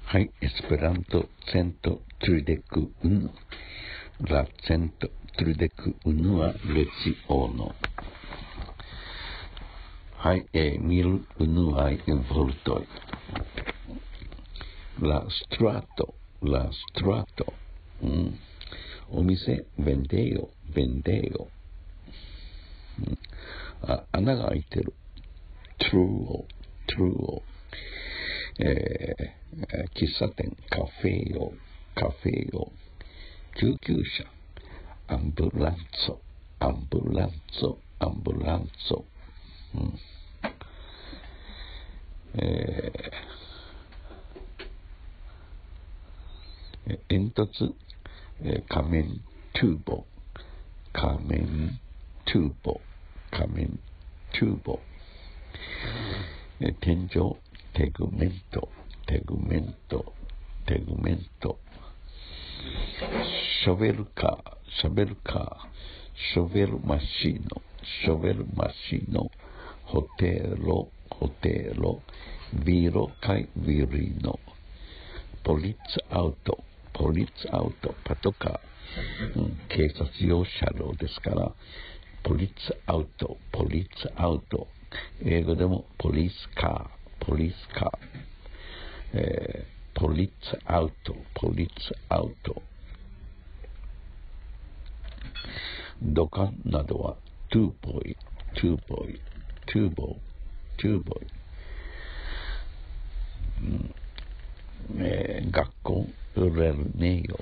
はい、エスペラントセントトゥルデクウヌラセントトゥルデクウヌはレチオーノ。はい、ミルウヌアイインボルトイラストラト、お店ベンデヨ、穴が開いてるトゥオ、喫茶店カフェヨ、救急車アンブランツォ、煙突、仮面トゥーボ、天井テグメント、ショベルカー、ショベルマシーノ、ホテロ、ビロカイビリノ、ポリッツアウト、パトカー、警察用車両ですから、ポリッツアウト、英語でもポリスカー、ポリッツアウト、土管などはトゥーボイ、学校レルネヨ、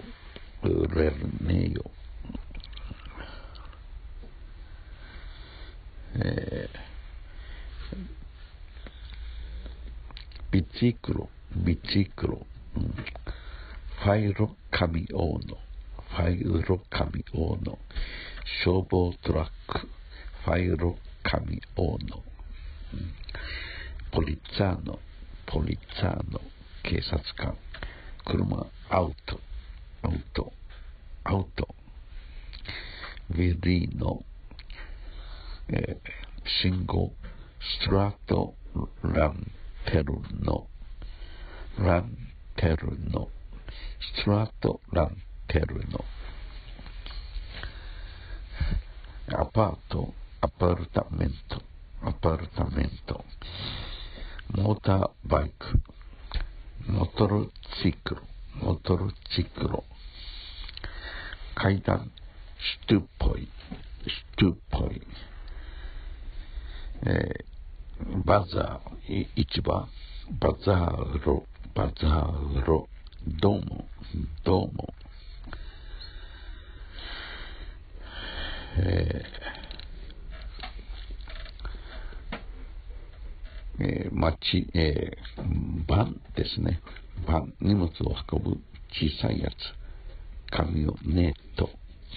ビチクロ、ファイロカミオーノ、消防トラック、ファイロカミオーノ、ポリッツァーノ、警察官、車、アウト、ヴィリーノ、信号、ストラト、ランテルノ、ストラト、ランテルノ、アパルタメント、モーターバイク、モトルチクロ、階段、シュトゥポイ、バザー、市場、バザーロ、ドーモ、バンですね。荷物を運ぶ小さいやつ。カミオネット、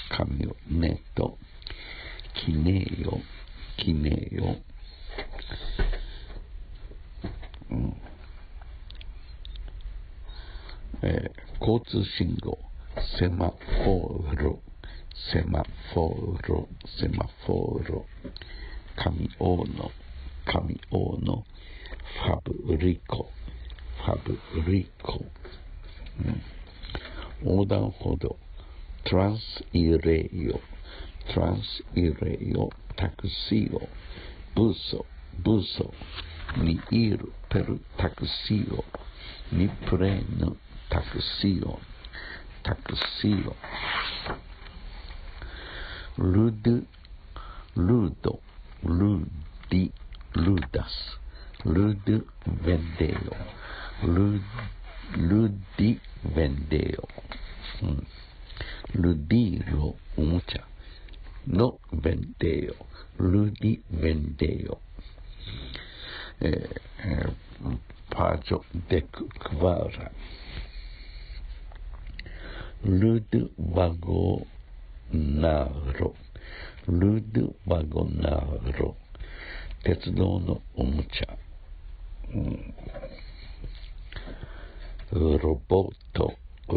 キネヨ、交通信号、セマフォーロ、カミオーノ、ファブリコ、横断歩道、トランスイレヨ、タクシオ、ブーソ、ミイルペルタクシオ、ミプレーヌタクシオ、ルード、ルダス、ルーベンデヨ、ルディロ、おもちゃのベンデヨ、ルディベンデヨ、パージョデククバーラ、ルドワゴナーロ、鉄道のおもちゃ、ロボット、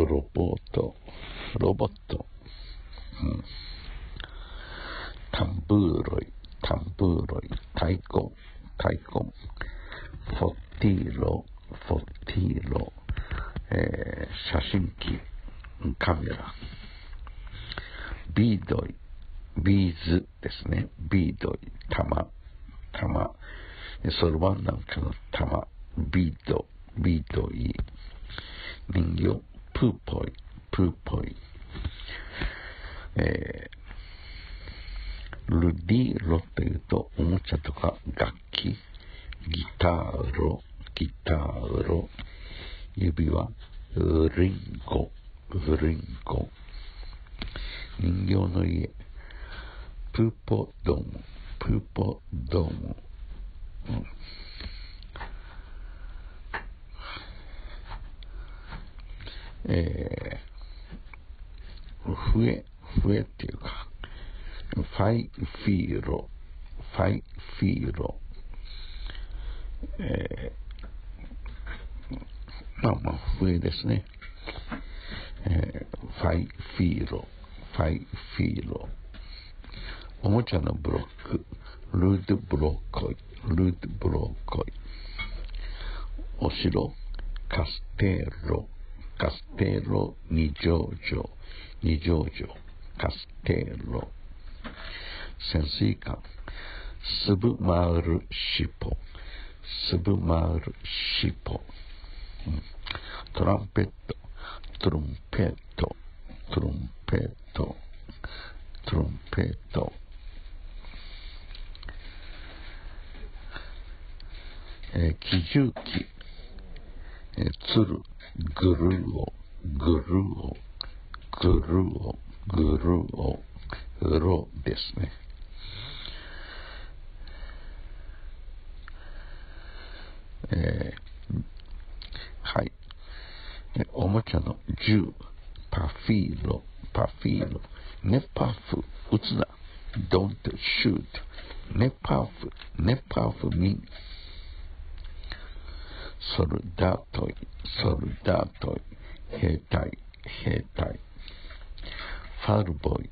タンブーロイ、太鼓、フォッティーロ、 写真機、カメラ、ビードイ、ビーズですね。ビードイ、玉、そろばんなんかの玉、ビードイ、人形、プーポイ、ルディロというと、おもちゃとか楽器、ギターロ、指輪、リンゴ、人形の家、プーポドーム、笛っていうか、ファイフィーロ、笛ですね。ファイフィーロ、おもちゃのブロック、ルードブロッコイ、お城、カステーロ、二条城、カステーロ、潜水艦、スブマールシポ、トランペット、トロンペット、機重機、鶴、グルオ、ロですね。はい。おもちゃの銃、パフィーロ、ネパフ、撃つな、don't shoot、ネパフ、means、ソルダートイ、兵隊、ファルボイ、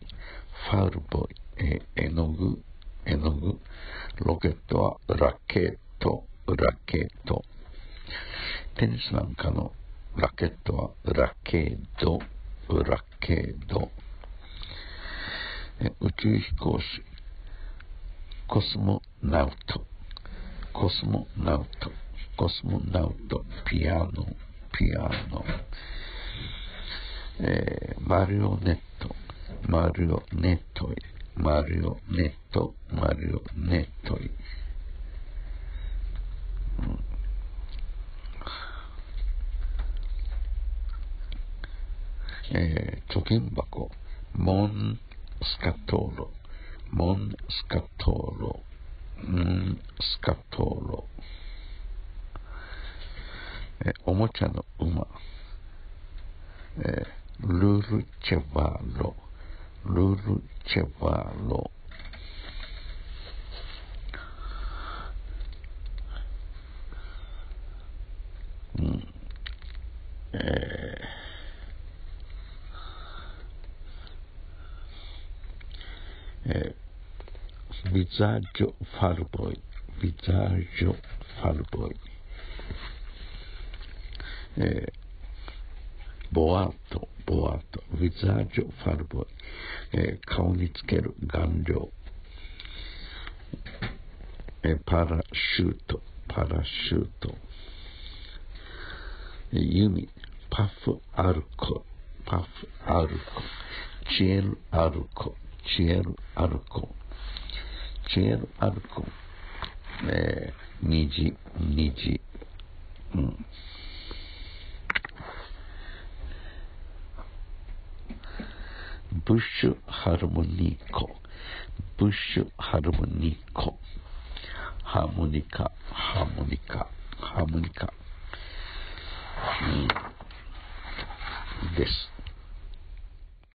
絵の具、ロケットはラケット、テニスなんかのラケットはラケード、宇宙飛行士、コスモナウト、ピアノ、マリオネット、貯金箱、モンスカトーロ、おもちゃの馬、ルルチェバロ、ビザージョファルボイ、ボアート、ビザージョファルボイ、顔につける顔料、パラシュート、弓、パフアルコ、チエルアルコ、虹、ブッシュハルモニコ、ハーモニカ、です。